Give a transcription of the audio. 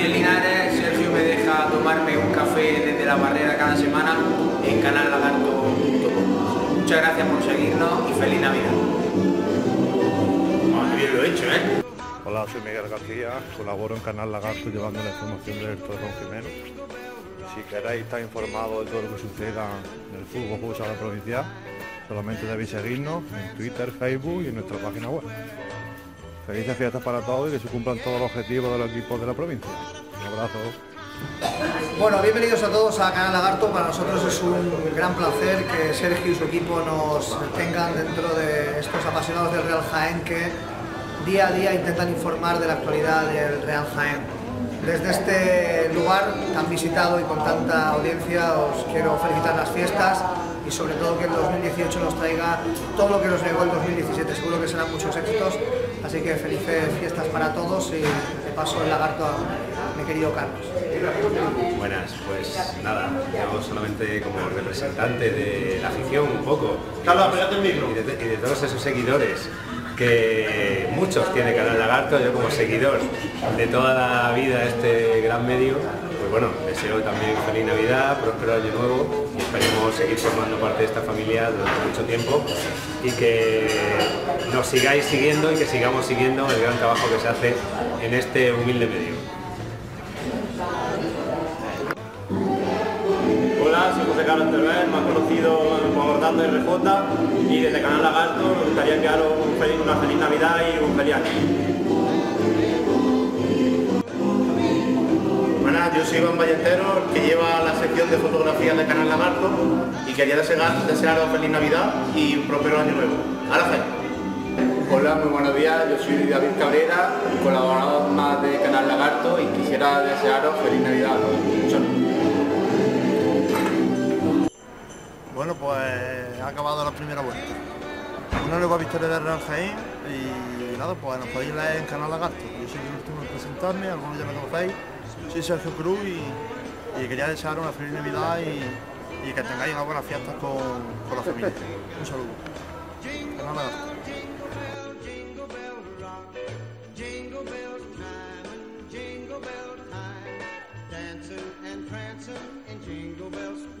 aquí en Linares. Sergio me deja tomarme un café desde la barrera cada semana en canallagarto.com. Muchas gracias por seguirnos y feliz Navidad. Qué bien lo he hecho, ¿eh? Hola, soy Miguel García, colaboro en Canal Lagarto llevando la información del Torrón Jiménez. Si queréis estar informados de todo lo que suceda en el fútbol sala provincial, solamente debéis seguirnos en Twitter, Facebook y en nuestra página web. Felices fiestas para todos y que se cumplan todos los objetivos de los equipos de la provincia. Un abrazo. Bueno, bienvenidos a todos a Canal Lagarto. Para nosotros es un gran placer que Sergio y su equipo nos tengan dentro de estos apasionados del Real Jaén que día a día intentan informar de la actualidad del Real Jaén. Desde este lugar tan visitado y con tanta audiencia os quiero felicitar las fiestas y sobre todo que el 2018 nos traiga todo lo que nos negó el 2017. Seguro que serán muchos éxitos, así que felices fiestas para todos y de paso el lagarto a mi querido Carlos. Buenas, pues nada, yo solamente como representante de la afición un poco y de todos esos seguidores que muchos tiene Canal Lagarto, yo como seguidor de toda la vida de este gran medio, pues bueno, deseo también feliz Navidad, próspero año nuevo y esperemos seguir formando parte de esta familia durante mucho tiempo y que nos sigáis siguiendo y que sigamos siguiendo el gran trabajo que se hace en este humilde medio. Hola, soy José Carlos Terber, más conocido como Abordando RJ, y desde Canal Lagarto me gustaría enviaros una feliz Navidad y un feliz año. Buenas, yo soy Iván Ballesteros, que lleva la sección de fotografía de Canal Lagarto y quería desearos feliz Navidad y un próspero año nuevo. ¡Aracel! Hola, muy buenos días, yo soy David Cabrera, colaborador más de Canal Lagarto y quisiera desearos feliz Navidad a todos. Bueno, pues ha acabado la primera vuelta. Una nueva victoria del Real Jaén y nada, pues nos podéis leer en Canal Lagarto. Yo soy el último en presentarme, algunos ya me conocéis. Soy Sergio Cruz y quería desearos una feliz Navidad y que tengáis unas buenas fiestas con la familia. Un saludo. Canal Lagarto. Dancing and prancing in Jingle Bell Street.